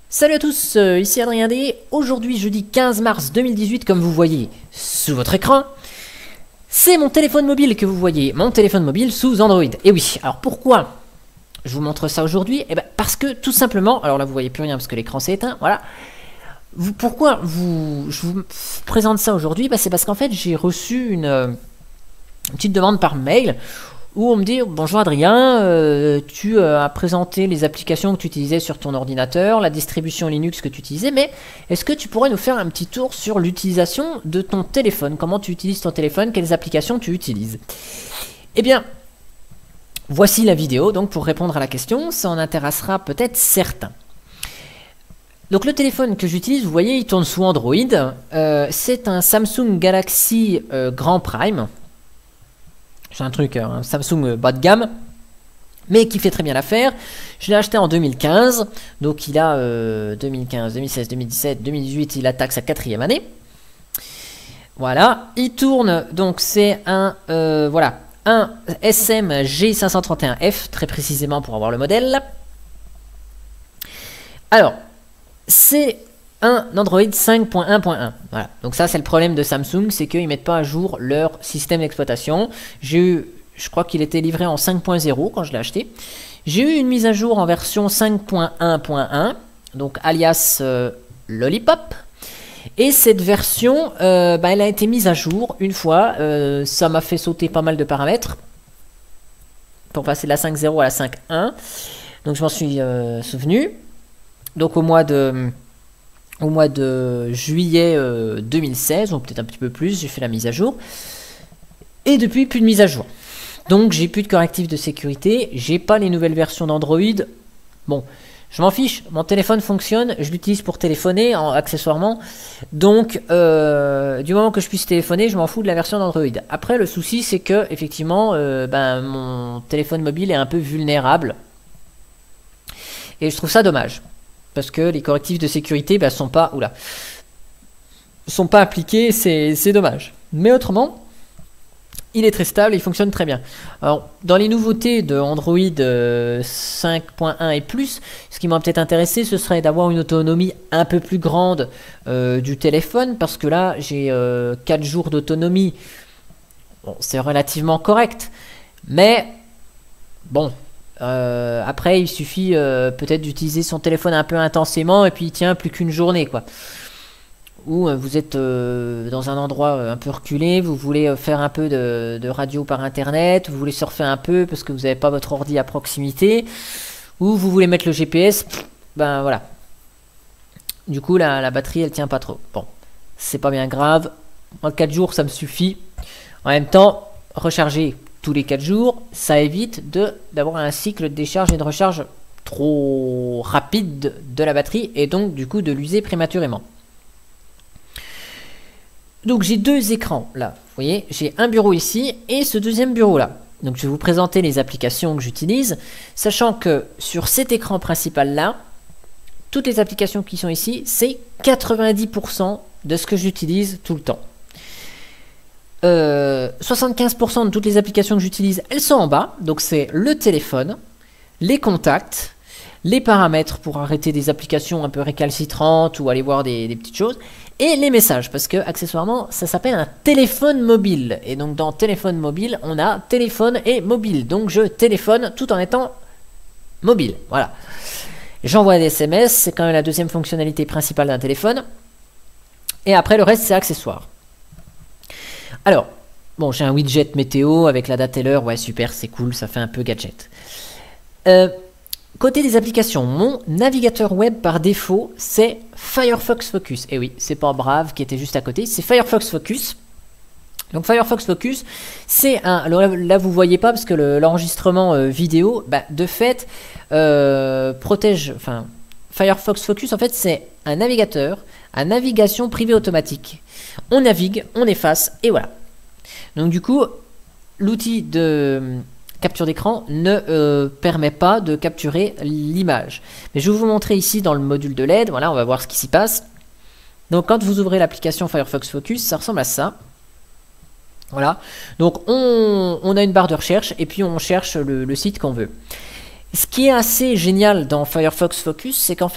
Salut à tous, ici Adrien D. Aujourd'hui, jeudi 15 mars 2018, comme vous voyez sous votre écran, c'est mon téléphone mobile que vous voyez, mon téléphone mobile sous Android. Et oui, alors pourquoi je vous montre ça aujourd'hui? Eh ben parce que tout simplement, alors là vous voyez plus rien parce que l'écran s'est éteint, voilà. Pourquoi je vous présente ça aujourd'hui? C'est parce qu'en fait j'ai reçu une petite demande par mail où on me dit: bonjour Adrien, tu as présenté les applications que tu utilisais sur ton ordinateur, la distribution Linux que tu utilisais, mais est-ce que tu pourrais nous faire un petit tour sur l'utilisation de ton téléphone? Comment tu utilises ton téléphone? Quelles applications tu utilises? Eh bien, voici la vidéo, donc pour répondre à la question, ça en intéressera peut-être certains. Donc le téléphone que j'utilise, vous voyez, il tourne sous Android, c'est un Samsung Galaxy Grand Prime. C'est un truc, un Samsung bas de gamme, mais qui fait très bien l'affaire. Je l'ai acheté en 2015, donc il a 2015, 2016, 2017, 2018, il attaque sa 4e année. Voilà, il tourne, donc c'est un, voilà, un SM-G531F, très précisément pour avoir le modèle. Alors, c'est un Android 5.1.1. Voilà. Donc ça, c'est le problème de Samsung, c'est qu'ils ne mettent pas à jour leur système d'exploitation. Je crois qu'il était livré en 5.0 quand je l'ai acheté. J'ai eu une mise à jour en version 5.1.1, donc alias Lollipop. Et cette version, elle a été mise à jour une fois. Ça m'a fait sauter pas mal de paramètres pour passer de la 5.0 à la 5.1. Donc je m'en suis souvenu. Donc au mois de juillet 2016, ou peut-être un petit peu plus, j'ai fait la mise à jour. Et depuis, plus de mise à jour. Donc, j'ai plus de correctifs de sécurité. J'ai pas les nouvelles versions d'Android. Bon, je m'en fiche. Mon téléphone fonctionne. Je l'utilise pour téléphoner, accessoirement. Donc, du moment que je puisse téléphoner, je m'en fous de la version d'Android. Après, le souci, c'est que, effectivement, mon téléphone mobile est un peu vulnérable. Et je trouve ça dommage. Parce que les correctifs de sécurité sont pas appliqués, c'est dommage. Mais autrement, il est très stable et il fonctionne très bien. Alors, dans les nouveautés de Android 5.1 et plus, ce qui m'a peut-être intéressé, ce serait d'avoir une autonomie un peu plus grande du téléphone, parce que là, j'ai 4 jours d'autonomie. Bon, c'est relativement correct, mais bon. Après, il suffit peut-être d'utiliser son téléphone un peu intensément et puis il tient plus qu'une journée, quoi. Ou vous êtes dans un endroit un peu reculé, vous voulez faire un peu de radio par internet, vous voulez surfer un peu parce que vous n'avez pas votre ordi à proximité, ou vous voulez mettre le GPS, voilà. Du coup, la batterie elle tient pas trop. Bon, c'est pas bien grave. En 4 jours, ça me suffit. En même temps, recharger tous les 4 jours, ça évite d'avoir un cycle de décharge et de recharge trop rapide de la batterie et donc du coup de l'user prématurément. Donc j'ai 2 écrans là, vous voyez, j'ai un bureau ici et ce deuxième bureau là. Donc je vais vous présenter les applications que j'utilise, sachant que sur cet écran principal là, toutes les applications qui sont ici, c'est 90% de ce que j'utilise tout le temps. 75% de toutes les applications que j'utilise, elles sont en bas. Donc c'est le téléphone, les contacts, les paramètres pour arrêter des applications un peu récalcitrantes ou aller voir des petites choses, et les messages, parce que accessoirement ça s'appelle un téléphone mobile. Et donc dans téléphone mobile, on a téléphone et mobile. Donc je téléphone tout en étant mobile. Voilà. J'envoie des SMS, c'est quand même la deuxième fonctionnalité principale d'un téléphone. Et après le reste c'est accessoire. Alors, bon, j'ai un widget météo avec la date et l'heure, ouais super, c'est cool, ça fait un peu gadget. Côté des applications, mon navigateur web par défaut, c'est Firefox Focus. Et oui, c'est pas Brave qui était juste à côté, c'est Firefox Focus. Donc Firefox Focus, c'est un... Alors là, vous voyez pas parce que l'enregistrement vidéo, de fait, protège... Enfin, Firefox Focus, en fait, c'est un navigateur à navigation privée automatique. On navigue, on efface, et voilà. Donc du coup, l'outil de capture d'écran ne permet pas de capturer l'image. Mais je vais vous montrer ici dans le module de l'aide, voilà, on va voir ce qui s'y passe. Donc quand vous ouvrez l'application Firefox Focus, ça ressemble à ça. Voilà, donc on a une barre de recherche et puis on cherche le site qu'on veut. Ce qui est assez génial dans Firefox Focus, c'est qu'en fait,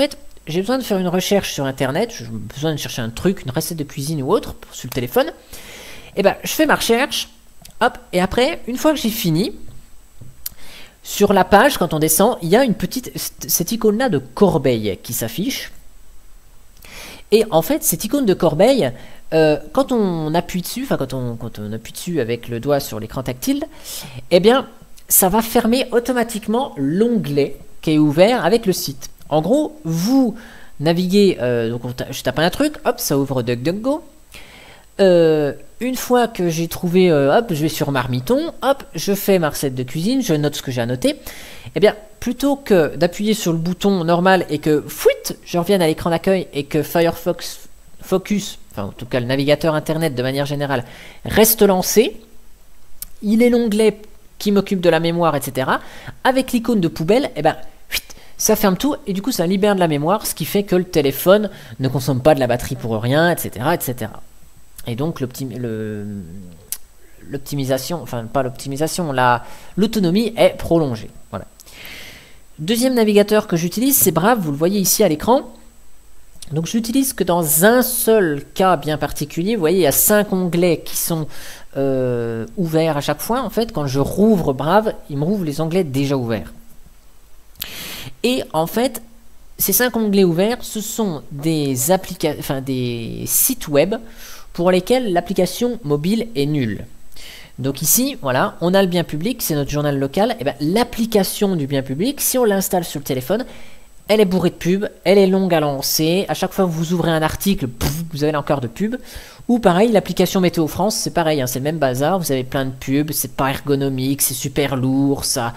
j'ai besoin de faire une recherche sur internet, j'ai besoin de chercher un truc, une recette de cuisine ou autre sur le téléphone, et ben je fais ma recherche, hop, et après, une fois que j'ai fini, sur la page, quand on descend, il y a une petite, cette icône-là de corbeille qui s'affiche. Et en fait, cette icône de corbeille, quand on appuie dessus, enfin quand on appuie dessus avec le doigt sur l'écran tactile, eh bien, ça va fermer automatiquement l'onglet qui est ouvert avec le site. En gros, vous naviguez, donc je tape un truc, hop, ça ouvre DuckDuckGo. Une fois que j'ai trouvé, hop, je vais sur Marmiton, hop, je fais ma recette de cuisine, je note ce que j'ai à noter. Eh bien, plutôt que d'appuyer sur le bouton normal et que, fouit, je revienne à l'écran d'accueil et que Firefox Focus, enfin en tout cas le navigateur internet de manière générale, reste lancé, il est l'onglet qui m'occupe de la mémoire, etc. Avec l'icône de poubelle, eh ben, ça ferme tout et du coup ça libère de la mémoire, ce qui fait que le téléphone ne consomme pas de la batterie pour rien, etc. etc. Et donc l'optimisation, enfin pas l'optimisation, l'autonomie est prolongée. Voilà. Deuxième navigateur que j'utilise, c'est Brave, vous le voyez ici à l'écran. Donc je l'utilise que dans un seul cas bien particulier. Vous voyez, il y a 5 onglets qui sont ouverts à chaque fois. En fait, quand je rouvre Brave, il me rouvre les onglets déjà ouverts. Et en fait, ces 5 onglets ouverts, ce sont des sites web pour lesquels l'application mobile est nulle. Donc ici, voilà, on a le bien public, c'est notre journal local. Et ben, l'application du bien public, si on l'installe sur le téléphone, elle est bourrée de pubs, elle est longue à lancer. À chaque fois que vous ouvrez un article, pouf, vous avez encore de pubs. Ou pareil, l'application Météo France, c'est pareil, hein, c'est le même bazar. Vous avez plein de pubs, c'est pas ergonomique, c'est super lourd, ça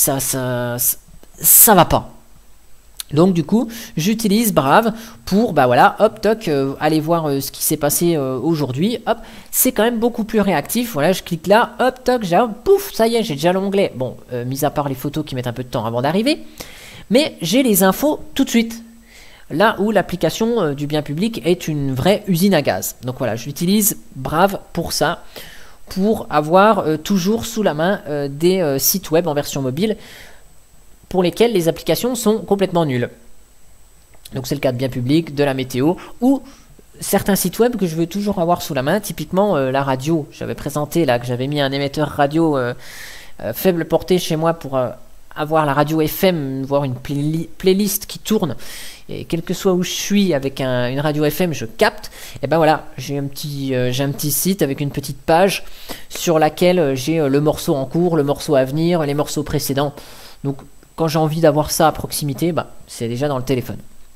va pas. Donc du coup, j'utilise Brave pour, bah voilà, hop, toc, aller voir ce qui s'est passé aujourd'hui. Hop, c'est quand même beaucoup plus réactif. Voilà, je clique là, hop, toc, pouf, ça y est, j'ai déjà l'onglet. Bon, mis à part les photos qui mettent un peu de temps avant d'arriver, mais j'ai les infos tout de suite. Là où l'application du bien public est une vraie usine à gaz. Donc voilà, j'utilise Brave pour ça, pour avoir toujours sous la main des sites web en version mobile, pour lesquels les applications sont complètement nulles. Donc c'est le cas de bien public, de la météo, ou certains sites web que je veux toujours avoir sous la main, typiquement la radio. J'avais présenté là que j'avais mis un émetteur radio faible portée chez moi pour avoir la radio FM, voir une playlist qui tourne, et quel que soit où je suis avec une radio FM, je capte. Et ben voilà, j'ai un petit site avec une petite page sur laquelle j'ai le morceau en cours, le morceau à venir, les morceaux précédents. Donc quand j'ai envie d'avoir ça à proximité, bah, c'est déjà dans le téléphone.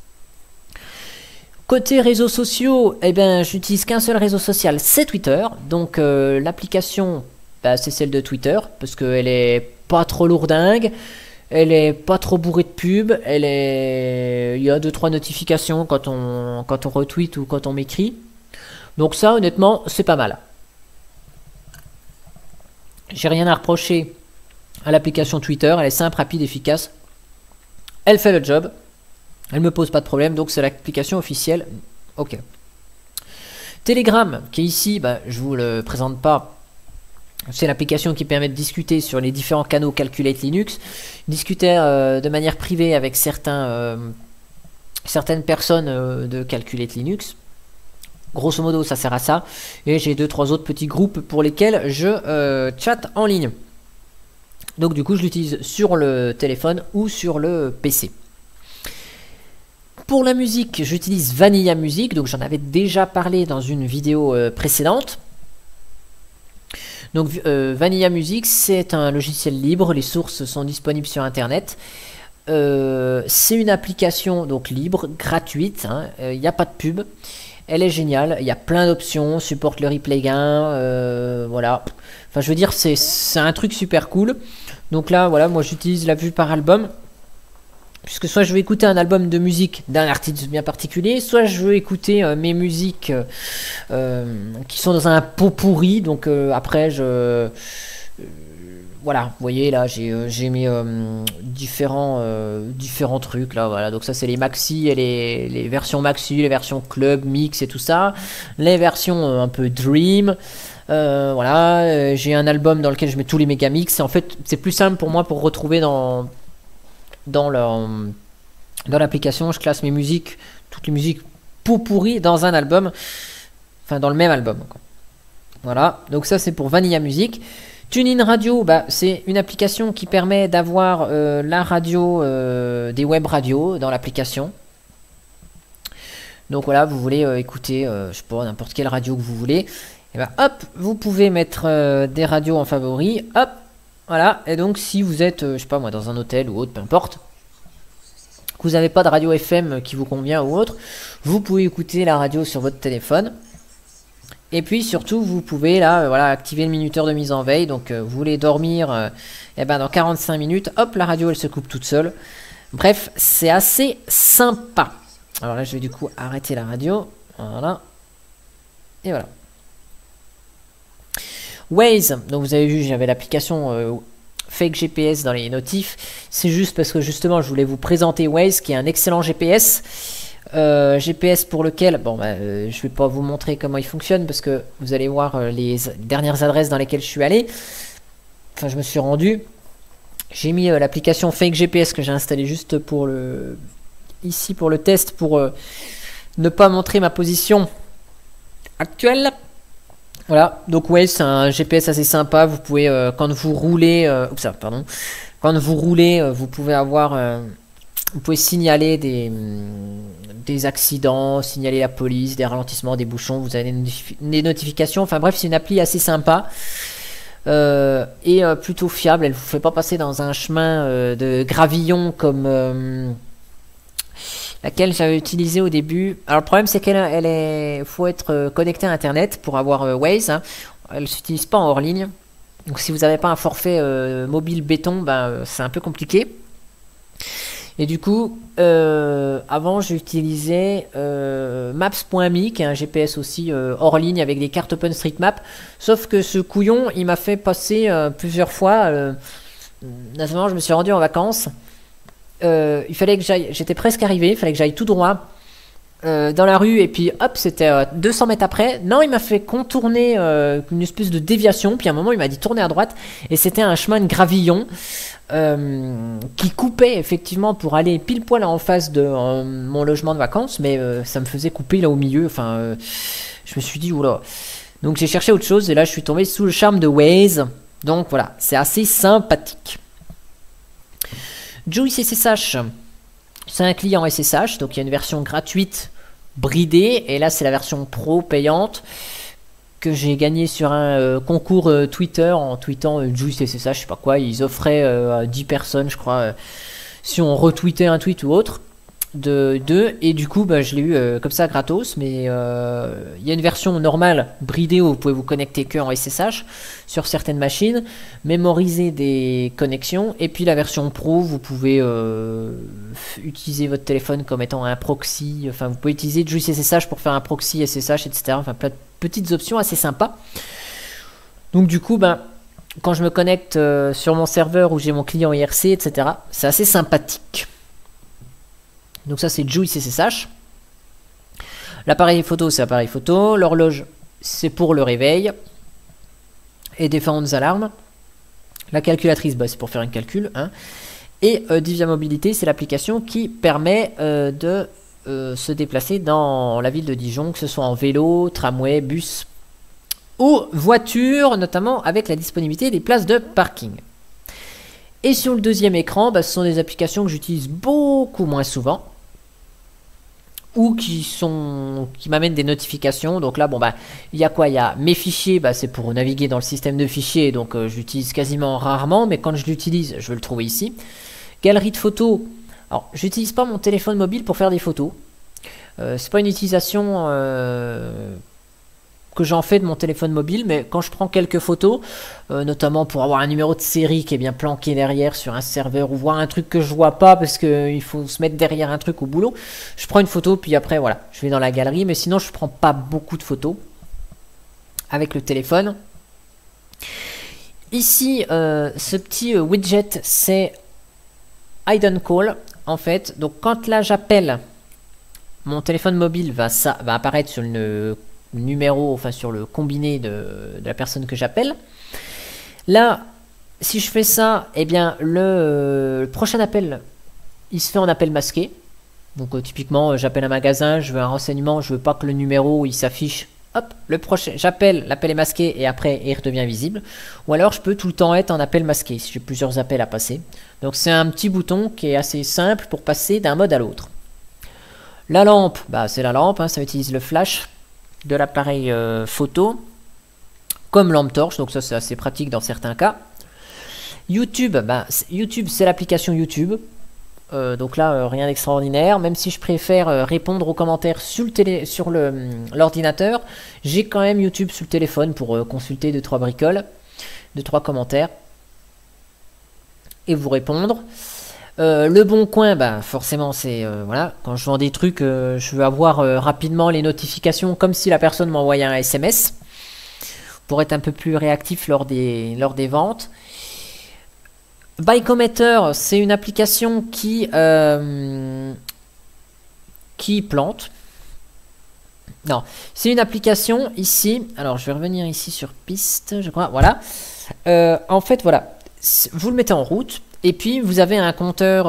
Côté réseaux sociaux, eh ben, j'utilise qu'un seul réseau social, c'est Twitter. Donc l'application, bah, c'est celle de Twitter, parce qu'elle est pas trop lourdingue, elle est pas trop bourrée de pubs, il y a 2-3 notifications quand on retweet ou quand on m'écrit. Donc ça, honnêtement, c'est pas mal. J'ai rien à reprocher à l'application Twitter, elle est simple, rapide, efficace. Elle fait le job. Elle me pose pas de problème, donc c'est l'application officielle. Ok. Telegram, qui est ici, bah, je vous le présente pas. C'est l'application qui permet de discuter sur les différents canaux Calculate Linux. Discuter de manière privée avec certaines personnes de Calculate Linux. Grosso modo, ça sert à ça. Et j'ai 2-3 autres petits groupes pour lesquels je chatte en ligne. Donc du coup, je l'utilise sur le téléphone ou sur le PC. Pour la musique, j'utilise Vanilla Music. Donc j'en avais déjà parlé dans une vidéo précédente. Donc Vanilla Music, c'est un logiciel libre. Les sources sont disponibles sur Internet. C'est une application donc libre, gratuite. Il n'y a pas de pub. Elle est géniale. Il y a plein d'options. Supporte le replay gain. Voilà. Enfin, je veux dire, c'est un truc super cool. Donc là, voilà, moi j'utilise la vue par album. Puisque soit je veux écouter un album de musique d'un artiste bien particulier, soit je veux écouter mes musiques qui sont dans un pot pourri. Donc après, voilà, vous voyez là, j'ai mis différents trucs là. Voilà, donc ça c'est les maxi et les versions maxi, les versions club, mix et tout ça. Les versions un peu dream. Voilà, j'ai un album dans lequel je mets tous les mégamix. En fait, c'est plus simple pour moi pour retrouver dans Dans l'application, je classe mes musiques, toutes les musiques pourries dans un album, enfin dans le même album, quoi. Voilà, donc ça c'est pour Vanilla Music. TuneIn Radio, bah, c'est une application qui permet d'avoir la radio, des web radios dans l'application. Donc voilà, vous voulez écouter, je sais pas, n'importe quelle radio que vous voulez. Et bah hop, vous pouvez mettre des radios en favoris, hop, voilà. Et donc si vous êtes, je sais pas moi, dans un hôtel ou autre, peu importe, que vous n'avez pas de radio FM qui vous convient ou autre, vous pouvez écouter la radio sur votre téléphone. Et puis surtout, vous pouvez là, voilà, activer le minuteur de mise en veille. Donc vous voulez dormir, et ben dans 45 minutes, hop, la radio elle se coupe toute seule. Bref, c'est assez sympa. Alors là, je vais du coup arrêter la radio. Voilà. Et voilà. Waze, donc vous avez vu, j'avais l'application Fake GPS dans les notifs. C'est juste parce que justement, je voulais vous présenter Waze, qui est un excellent GPS. GPS pour lequel, bon, je vais pas vous montrer comment il fonctionne parce que vous allez voir les dernières adresses dans lesquelles je suis allé. Enfin, je me suis rendu. J'ai mis l'application Fake GPS que j'ai installée juste pour le ici pour le test, pour ne pas montrer ma position actuelle. Voilà, donc ouais, c'est un GPS assez sympa. Vous pouvez quand vous roulez, quand vous roulez, vous pouvez avoir, vous pouvez signaler des accidents, signaler la police, des ralentissements, des bouchons. Vous avez des notifications. Enfin bref, c'est une appli assez sympa. Et plutôt fiable. Elle vous fait pas passer dans un chemin de gravillon comme laquelle j'avais utilisé au début. Alors le problème c'est qu'elle faut être connecté à internet pour avoir Waze, hein. Elle s'utilise pas en hors ligne. Donc si vous n'avez pas un forfait mobile béton, ben c'est un peu compliqué. Et du coup, avant j'utilisais Maps.me, qui est un GPS aussi hors ligne avec des cartes OpenStreetMap. Sauf que ce couillon, il m'a fait passer plusieurs fois. Notamment, je me suis rendu en vacances. Il fallait que j'aille, j'étais presque arrivé, il fallait que j'aille tout droit dans la rue, et puis hop, c'était 200 mètres après. Non, il m'a fait contourner une espèce de déviation, puis à un moment il m'a dit tourner à droite, et c'était un chemin de gravillon qui coupait effectivement pour aller pile poil en face de mon logement de vacances, mais ça me faisait couper là au milieu. Enfin, je me suis dit oula. Donc j'ai cherché autre chose, et là je suis tombé sous le charme de Waze. Donc voilà, c'est assez sympathique. Juice SSH, c'est un client SSH, donc il y a une version gratuite bridée, et là c'est la version pro payante que j'ai gagnée sur un concours Twitter en tweetant Juice SSH, je sais pas quoi. Ils offraient à 10 personnes, je crois, si on retweetait un tweet ou autre, et du coup bah, je l'ai eu comme ça gratos. Mais il y a une version normale bridée où vous pouvez vous connecter que en SSH sur certaines machines, mémoriser des connexions, et puis la version pro, vous pouvez utiliser votre téléphone comme étant un proxy. Enfin, vous pouvez utiliser Juice SSH pour faire un proxy SSH, etc. Enfin, plein de petites options assez sympas. Donc du coup, ben, quand je me connecte sur mon serveur où j'ai mon client IRC, etc., c'est assez sympathique. Donc ça c'est Juice SSH. L'appareil photo, c'est l'appareil photo. L'horloge, c'est pour le réveil et différentes alarmes. La calculatrice, bah, c'est pour faire un calcul, hein. Et Divia Mobilité, c'est l'application qui permet de se déplacer dans la ville de Dijon, que ce soit en vélo, tramway, bus ou voiture, notamment avec la disponibilité des places de parking. Et sur le deuxième écran, bah, ce sont des applications que j'utilise beaucoup moins souvent, ou qui m'amènent des notifications. Donc là, bon bah, il y a quoi? Il y a mes fichiers, bah, c'est pour naviguer dans le système de fichiers, donc je l'utilise quasiment rarement, mais quand je l'utilise, je vais le trouver ici. Galerie de photos. Alors, j'utilise pas mon téléphone mobile pour faire des photos. C'est pas une utilisation que j'en fais de mon téléphone mobile, mais quand je prends quelques photos, notamment pour avoir un numéro de série qui est bien planqué derrière sur un serveur, ou voir un truc que je vois pas parce qu'il faut se mettre derrière un truc au boulot, je prends une photo, puis après voilà, je vais dans la galerie. Mais sinon je prends pas beaucoup de photos avec le téléphone. Ici, ce petit widget, c'est Hidden Call en fait. Donc quand là j'appelle, mon téléphone mobile va apparaître sur le numéro, enfin sur le combiné de la personne que j'appelle. Là, si je fais ça, eh bien le prochain appel, il se fait en appel masqué. Donc typiquement, j'appelle un magasin, je veux un renseignement, je veux pas que le numéro il s'affiche. Hop, le prochain, j'appelle, l'appel est masqué et après il redevient visible. Ou alors je peux tout le temps être en appel masqué si j'ai plusieurs appels à passer. Donc c'est un petit bouton qui est assez simple pour passer d'un mode à l'autre. La lampe, bah, c'est la lampe, hein, ça utilise le flash de l'appareil photo comme lampe torche, donc ça c'est assez pratique dans certains cas. YouTube, bah, YouTube c'est l'application YouTube. Donc là, rien d'extraordinaire. Même si je préfère répondre aux commentaires sur l'ordinateur, j'ai quand même YouTube sur le téléphone pour consulter 2-3 bricoles, 2-3 commentaires et vous répondre. Le Bon Coin, bah forcément c'est voilà, quand je vends des trucs, je veux avoir rapidement les notifications comme si la personne m'envoyait un SMS pour être un peu plus réactif lors des ventes. Bikeometer, c'est une application qui plante. Non, c'est une application ici. Alors, je vais revenir ici sur piste, je crois. Voilà. En fait, voilà. Vous le mettez en route. Et puis, vous avez un compteur,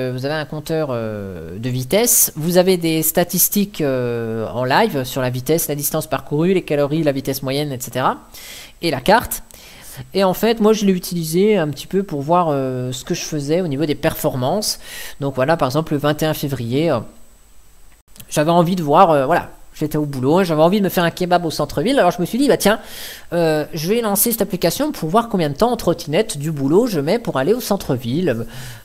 de vitesse. Vous avez des statistiques en live sur la vitesse, la distance parcourue, les calories, la vitesse moyenne, etc. Et la carte. Et en fait, moi je l'ai utilisé un petit peu pour voir ce que je faisais au niveau des performances. Donc voilà, par exemple, le 21 février, j'avais envie de voir, voilà, j'étais au boulot, j'avais envie de me faire un kebab au centre-ville. Alors je me suis dit, bah tiens, je vais lancer cette application pour voir combien de temps en trottinette du boulot je mets pour aller au centre-ville.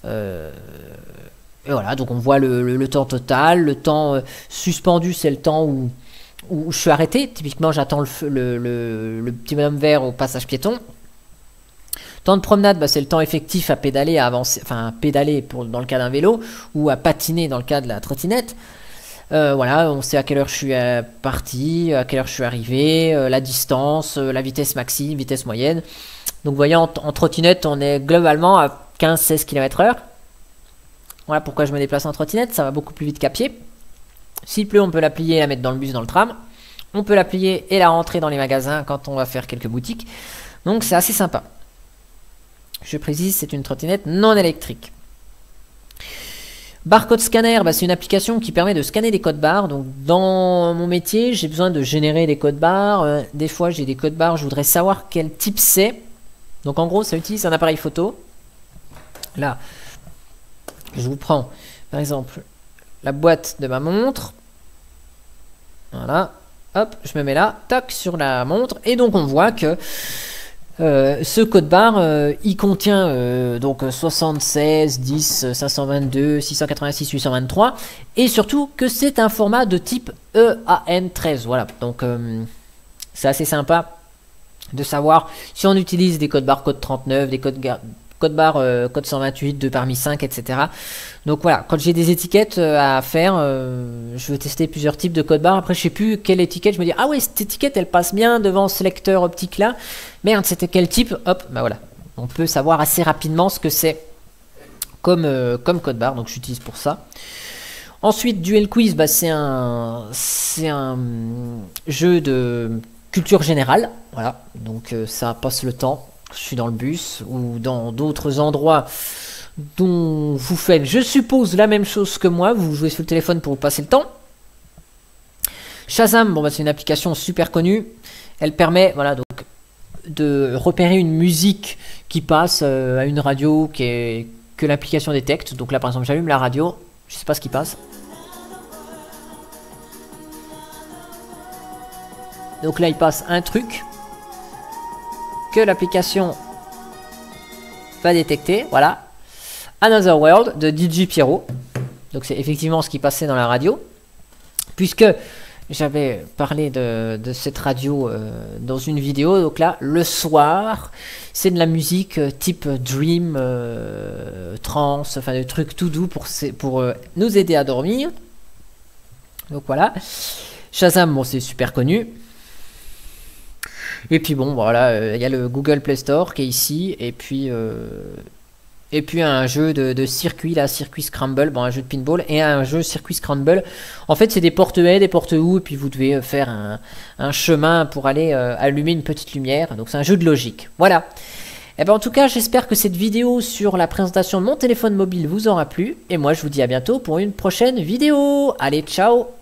Et voilà, donc on voit le temps total, le temps suspendu, c'est le temps où je suis arrêté. Typiquement, j'attends le petit bonhomme vert au passage piéton. Temps de promenade, bah, c'est le temps effectif à pédaler, à avancer, enfin à pédaler dans le cas d'un vélo, ou à patiner dans le cas de la trottinette. Voilà, on sait à quelle heure je suis parti, à quelle heure je suis arrivé, la distance, la vitesse maxi, vitesse moyenne. Donc vous voyez, en trottinette, on est globalement à 15-16 km/h. Voilà pourquoi je me déplace en trottinette, ça va beaucoup plus vite qu'à pied. S'il pleut, on peut la plier et la mettre dans le bus, dans le tram. On peut la plier et la rentrer dans les magasins quand on va faire quelques boutiques. Donc c'est assez sympa. Je précise, c'est une trottinette non électrique. Barcode Scanner, bah, c'est une application qui permet de scanner des codes barres. Donc dans mon métier, j'ai besoin de générer des codes barres. Des fois, j'ai des codes barres, je voudrais savoir quel type c'est. Donc en gros, ça utilise un appareil photo. Là, je vous prends par exemple la boîte de ma montre. Voilà, hop, je me mets là, tac, sur la montre. Et donc on voit que ce code barre, il contient donc 76, 10, 522, 686, 823. Et surtout que c'est un format de type EAN13. Voilà, donc c'est assez sympa de savoir si on utilise des codes barres code 39, des codes barre code 128, 2 parmi 5, etc. Donc voilà, quand j'ai des étiquettes à faire, je veux tester plusieurs types de code barre. Après, je sais plus quelle étiquette, je me dis, ah ouais, cette étiquette, elle passe bien devant ce lecteur optique là. Merde, c'était quel type? Hop, bah voilà. On peut savoir assez rapidement ce que c'est comme code barre, donc j'utilise pour ça. Ensuite, Duel Quiz, bah, c'est un jeu de culture générale. Voilà, donc ça passe le temps. Je suis dans le bus ou dans d'autres endroits dont vous faites, je suppose, la même chose que moi. Vous jouez sur le téléphone pour vous passer le temps. Shazam, bon, bah, c'est une application super connue. Elle permet, voilà, donc de repérer une musique qui passe à une radio que l'application détecte. Donc là, par exemple, j'allume la radio, je sais pas ce qui passe. Donc là, il passe un truc que l'application va détecter, voilà. Another World de DJ Pierrot. Donc c'est effectivement ce qui passait dans la radio. Puisque j'avais parlé de cette radio dans une vidéo. Donc là, le soir, c'est de la musique type Dream, trance, enfin des trucs tout doux pour nous aider à dormir. Donc voilà. Shazam, bon, c'est super connu. Et puis bon, voilà, il y a le Google Play Store qui est ici. Et puis un jeu de circuit, là, Circuit Scramble, bon, un jeu de pinball et un jeu Circuit Scramble. En fait, c'est des porte-haies, des porte-houes, et puis vous devez faire un chemin pour aller allumer une petite lumière. Donc c'est un jeu de logique. Voilà. Et ben en tout cas, j'espère que cette vidéo sur la présentation de mon téléphone mobile vous aura plu. Et moi, je vous dis à bientôt pour une prochaine vidéo. Allez, ciao!